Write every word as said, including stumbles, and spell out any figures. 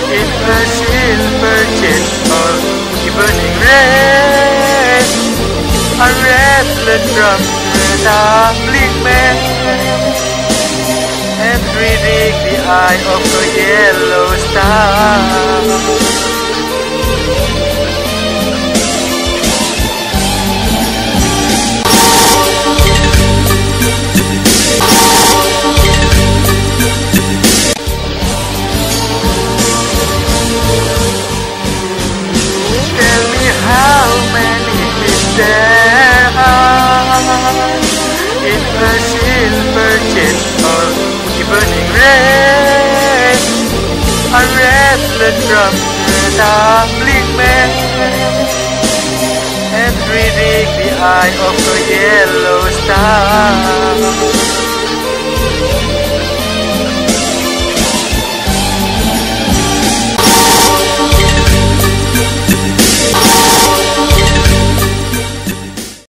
in a silver jet of burning red, a red blood from the tumbling man, and reading the eye of a yellow star. There are in a silver jet of burning red, a red blood from the tumbling man, and reading the eye of a yellow star.